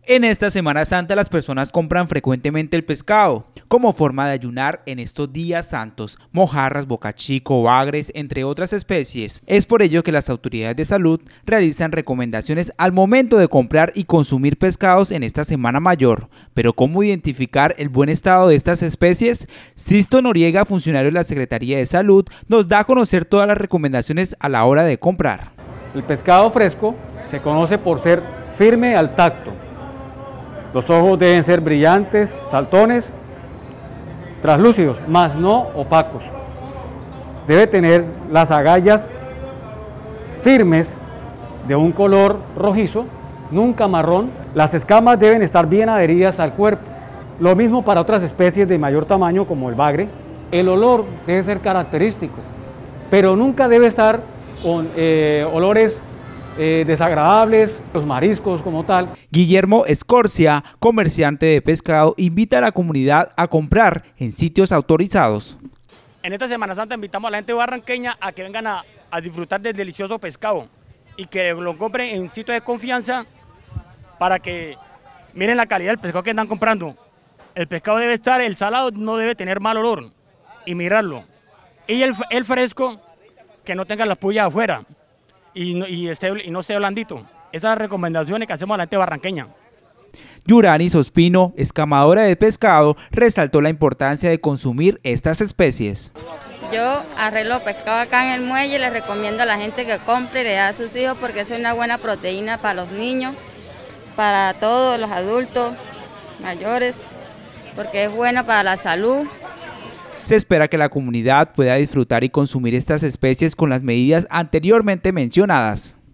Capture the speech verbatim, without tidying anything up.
En esta Semana Santa las personas compran frecuentemente el pescado como forma de ayunar en estos días santos, mojarras, bocachico, bagres, entre otras especies. Es por ello que las autoridades de salud realizan recomendaciones al momento de comprar y consumir pescados en esta Semana Mayor. Pero ¿cómo identificar el buen estado de estas especies? Sisto Noriega, funcionario de la Secretaría de Salud, nos da a conocer todas las recomendaciones a la hora de comprar. El pescado fresco se conoce por ser firme al tacto. Los ojos deben ser brillantes, saltones, translúcidos, mas no opacos. Debe tener las agallas firmes de un color rojizo, nunca marrón. Las escamas deben estar bien adheridas al cuerpo. Lo mismo para otras especies de mayor tamaño como el bagre. El olor debe ser característico, pero nunca debe estar con eh, olores Eh, desagradables, los mariscos como tal. Guillermo Escorcia, comerciante de pescado, invita a la comunidad a comprar en sitios autorizados. En esta Semana Santa invitamos a la gente barranqueña a que vengan a, a disfrutar del delicioso pescado y que lo compren en sitios de confianza para que miren la calidad del pescado que están comprando. El pescado debe estar, el salado no debe tener mal olor y mirarlo. Y el, el fresco que no tenga las pullas afuera. Y no, y, esté, y no esté blandito. Esas son las recomendaciones que hacemos a la gente barranqueña. Yurani Sospino, escamadora de pescado, resaltó la importancia de consumir estas especies. Yo arreglo pescado acá en el muelle y les recomiendo a la gente que compre y le dé a sus hijos porque es una buena proteína para los niños, para todos los adultos mayores, porque es buena para la salud. Se espera que la comunidad pueda disfrutar y consumir estas especies con las medidas anteriormente mencionadas.